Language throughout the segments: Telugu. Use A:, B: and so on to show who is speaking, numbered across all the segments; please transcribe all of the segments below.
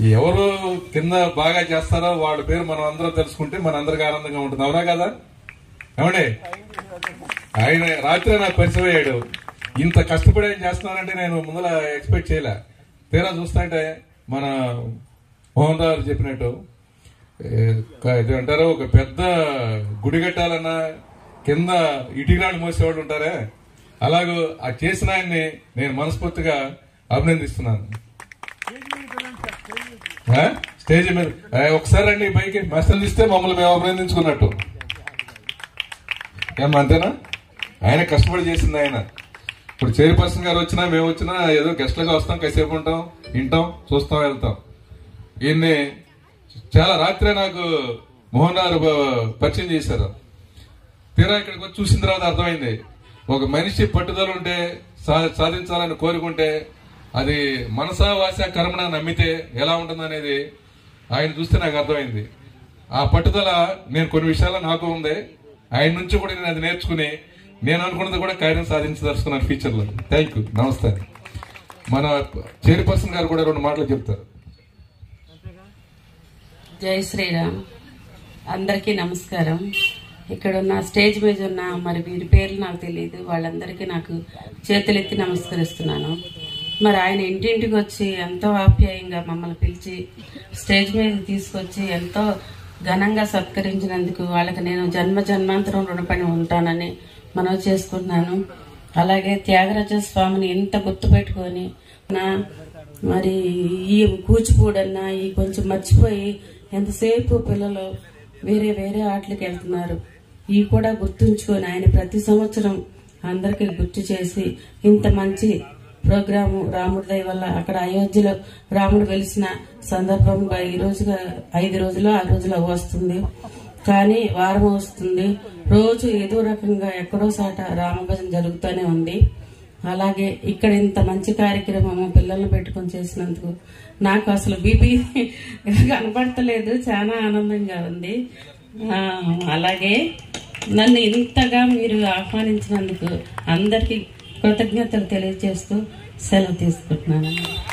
A: ఎవరు కింద బాగా చేస్తారో వాళ్ళ పేరు మనం అందరం తెలుసుకుంటే మన అందరికి ఆనందంగా ఉంటుంది. అవునా కదా? ఏమండి, ఆయన రాత్రి నాకు పరిచయం అయ్యాడు. ఇంత కష్టపడి ఆయన చేస్తున్నానంటే నేను ముందర ఎక్స్పెక్ట్ చేయలే. తీరా చూస్తుంటే మన మోహన్ రావు గారు చెప్పినట్టు అంటారు, ఒక పెద్ద గుడి కట్టాలన్నా కింద ఇటుకరాళ్ళు మోసేవాళ్ళు ఉంటారే, అలాగూ ఆ చేసిన ఆయన్ని నేను మనస్ఫూర్తిగా అభినందిస్తున్నాను. స్టేజ్ మీద ఒకసారి అండి పైకి మెస్సలు ఇస్తే మమ్మల్ని మేము అభినందించుకున్నట్టు. అంతేనా? ఆయన కష్టపడి చేసింది ఆయన. ఇప్పుడు చైర్పర్సన్ గారు వచ్చినా మేము వచ్చినా ఏదో గెస్ట్లుగా వస్తాం, కాసేపు ఉంటాం, వింటాం, చూస్తాం, వెళ్తాం. ఈయన్ని చాలా రాత్రే నాకు మోహన్ గారు పరిచయం చేశారు. తీరా ఇక్కడికి వచ్చి చూసిన తర్వాత అర్థమైంది, ఒక మనిషి పట్టుదల ఉంటే సాధించాలని కోరుకుంటే అది మనసా వాస కర్మణ నమ్మితే ఎలా ఉంటుందనేది ఆయన చూస్తే నాకు అర్థమైంది. ఆ పట్టుదల నేను కొన్ని విషయాల్లో నాకు ఉంది. ఆయన నుంచి కూడా నేను అది నేర్చుకుని నేను అనుకున్నది కూడా కార్యం సాధించదలుచుకున్నాను ఫ్యూచర్ లో. Thank you. నమస్తే. మన చైర్పర్సన్ గారు కూడా 2 మాటలు చెప్తారు.
B: జై శ్రీరామ్. అందరికీ నమస్కారం. ఇక్కడ ఉన్న స్టేజ్ మీద ఉన్న మరి వీరి పేర్లు నాకు తెలియదు, వాళ్ళందరికీ నాకు చేతులెత్తి నమస్కరిస్తున్నాను. మరి ఆయన ఇంటింటికి వచ్చి ఎంతో ఆప్యాయంగా మమ్మల్ని పిలిచి స్టేజ్ మీద తీసుకొచ్చి ఎంతో ఘనంగా సత్కరించినందుకు వాళ్ళకి నేను జన్మ జన్మాంతరం రుణపడి ఉంటానని మనవి చేసుకుంటున్నాను. అలాగే త్యాగరాజ స్వామిని ఎంత గుర్తుపెట్టుకొని మరి ఈ కూచిపూడన్నా ఈ కొంచెం మర్చిపోయి ఎంతసేపు పిల్లలు వేరే వేరే ఆటలకు వెళ్తున్నారు. ఈ కూడా గుర్తుంచుకొని ఆయన ప్రతి సంవత్సరం అందరికీ గుర్తు చేసి ఇంత మంచి ప్రోగ్రాము రాముడి దయ వల్ల అక్కడ అయోధ్యలో రాముడు వెలిసిన సందర్భంగా ఈ రోజుగా 5 రోజులు 6 రోజులు వస్తుంది, కానీ వారం వస్తుంది. రోజు ఏదో రకంగా ఎక్కడో సాట రామభజన జరుగుతూనే ఉంది. అలాగే ఇక్కడ ఇంత మంచి కార్యక్రమము పిల్లల్ని పెట్టుకొని చేసినందుకు నాకు అసలు బీపీ కనపడతలేదు, చాలా ఆనందంగా ఉంది. అలాగే నన్ను ఇంతగా మీరు ఆహ్వానించినందుకు అందరికీ కృతజ్ఞతలు తెలియజేస్తూ సెలవు తీసుకుంటున్నాను.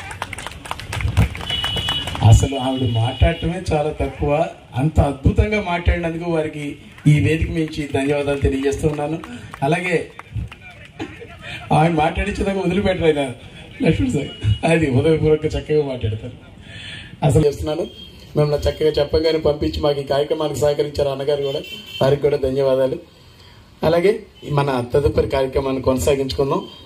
C: అసలు ఆవిడ మాట్లాడటమే చాలా తక్కువ, అంత అద్భుతంగా మాట్లాడినందుకు వారికి ఈ వేదిక నుంచి ధన్యవాదాలు తెలియజేస్తున్నాను. అలాగే ఆయన మాట్లాడించేదాకా వదిలిపెట్టరు ఆయన లక్ష్మణ్ సార్, అది ఉదయపూర్వక చక్కగా మాట్లాడతారు. అసలు చేస్తున్నాను మిమ్మల్ని చక్కగా చెప్పగానే పంపించి మాకు ఈ కార్యక్రమానికి సహకరించారు అన్నగారు కూడా, వారికి కూడా ధన్యవాదాలు. అలాగే మన తదుపరి కార్యక్రమాన్ని కొనసాగించుకుందాం.